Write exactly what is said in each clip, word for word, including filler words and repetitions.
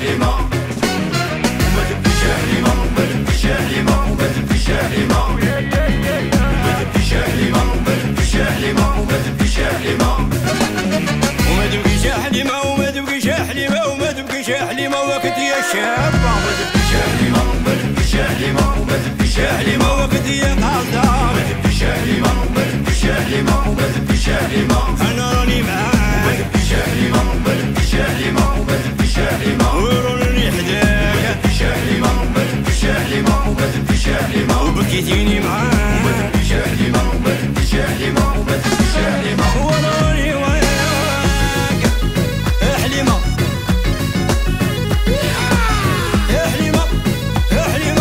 حليمة وما تبكيش يا حليمة وما تبكيش يا حليمة وما تبكيش يا حليمة وما تبكيش يا حليمة وما تبكيش يا حليمة وما تبكيش يا حليمة وما تبكيش يا حليمة وما تبكيش يا حليمة وما تبكيش يا حليمة وقت يا شابة وما تبكيش يا حليمة وما تبكيش يا حليمة وما تبكيش يا حليمة وقت يا قاصدة وما تبكيش يا حليمة وما تبكيش يا حليمة وما تبكيش يا حليمة أنا راني معاك وما تبكيش يا حليمة وما تبكيش يا حليمة وما تبكيش يا حليمة وراني حداك وما تبكيش يا حليمة وما تبكيش يا حليمة وما تبكيش يا حليمة وبكيتيني معاك وما تبكيش يا حليمة وما تبكيش يا حليمة وما تبكيش يا حليمة وراني وياك يا حليمة يا حليمة يا حليمة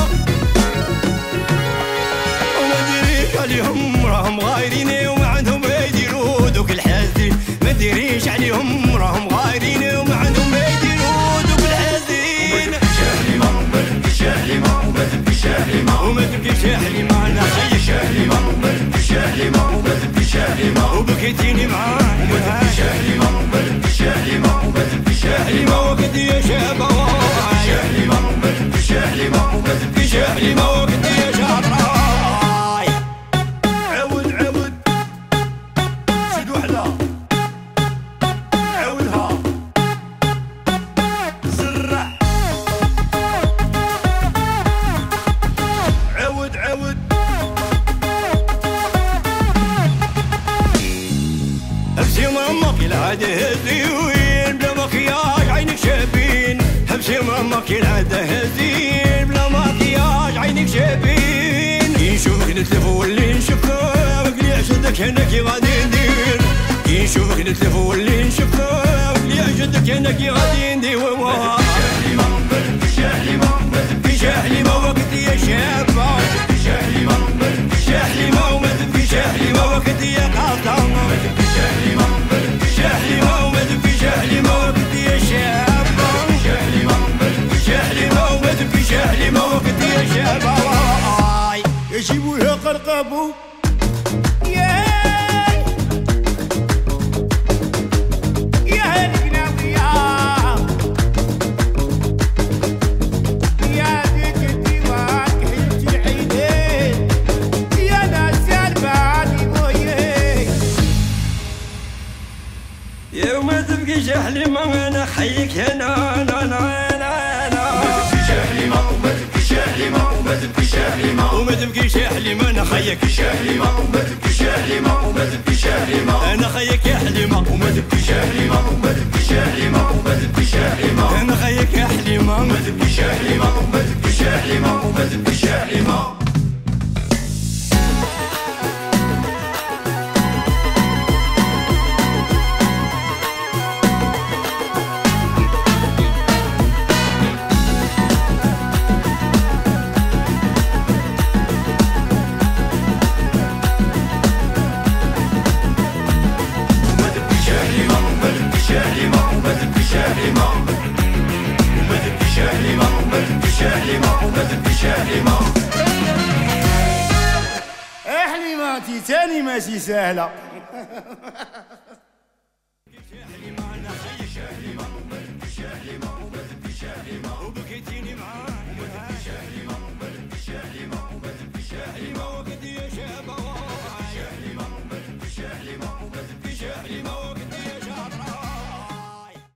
وما ديريش عليهم راهم غايرين وما عندهم ما يديروا دوك الحاسدين ما ديريش عليهم راهم غايرين وما عندهم ما يديروا دوك الحاسدين وما تبكيش يا حليمة وما تبكيش يا حليمة وما تبكيش يا حليمة وما تبكيش يا حليمة أنا خيش يا حليمة وما تبكيش يا حليمة وما تبكيش يا حليمة وبكيتيني معاك وما تبكيش يا حليمة وما تبكيش يا حليمة وما تبكيش يا حليمة وقت يا شابة وما تبكيش يا حليمة وما تبكيش يا حليمة وما تبكيش يا حليمة وقت يا شاطرة عود عود زيد وحدة عودها زرع عود عود حبسي مرمك العادة هزيوين بلا مكياج عينك شابين حبسي مرمك العادة هزيين بلا مكياج عينك شابين كي نشوفك نتلف واللي نشوفك اللي عشدك هناك غادي ندير كي نشوفك نتلف واللي نشوفك اللي عشدك هناك غادي ندير وما تبكيش يا حليمة ما تبكيش يا حليمة ما تبكيش يا حليمة وقت يا شابة ما تبكيش يا حليمة ما تبكيش يا حليمة وما تبكيش يا حليمة وقت يا قاصدة ما تبكيش يا حليمة ما تبكيش يا حليمة وما تبكيش يا حليمة وقت يا شابة ما تبكيش يا حليمة ما تبكيش يا حليمة وما تبكيش يا حليمة وقت يا شابة يجيبوا لها قرقابو يا وما تبكيش يا حليمة أنا خيك هنا أنا أنا أنا أنا وما تبكيش يا حليمة وما تبكيش يا حليمة وما تبكيش يا حليمة وما تبكيش يا حليمة أنا خيك يا حليمة وما تبكيش يا حليمة وما تبكيش يا حليمة أنا خيك يا حليمة وما تبكيش يا حليمة وما تبكيش يا حليمة وما تبكيش يا حليمة أنا خيك يا حليمة وما تبكيش يا حليمة وما تبكيش يا حليمة وما تبكيش يا حليمة يا حليمة وما تبكيش يا حليمة وما تبكيش يا حليمة وما تبكيش يا حليمة وما تبكيش يا حليمة يا حليمة انتي تاني ماشي سهلة